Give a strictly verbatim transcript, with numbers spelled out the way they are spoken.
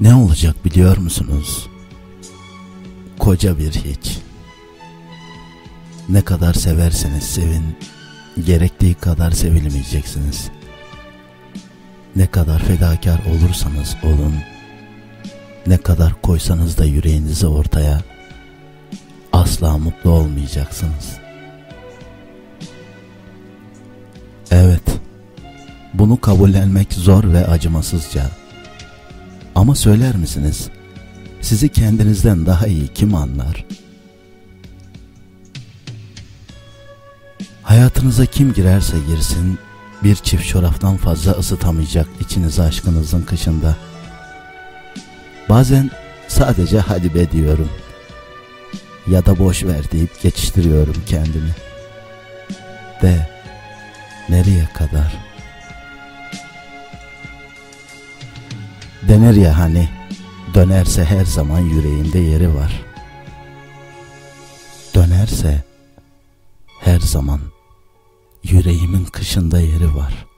Ne olacak biliyor musunuz? Koca bir hiç. Ne kadar severseniz sevin, gerektiği kadar sevilmeyeceksiniz. Ne kadar fedakar olursanız olun, ne kadar koysanız da yüreğinizi ortaya, asla mutlu olmayacaksınız. Evet, bunu kabullenmek zor ve acımasızca. Ama söyler misiniz, sizi kendinizden daha iyi kim anlar? Hayatınıza kim girerse girsin, bir çift çoraptan fazla ısıtamayacak içinizi aşkınızın kışında. Bazen sadece hadi be diyorum. Ya da boş ver deyip geçiştiriyorum kendimi. De, nereye kadar? Denir ya hani, dönerse her zaman yüreğinde yeri var. Dönerse her zaman yüreğimin kışında yeri var.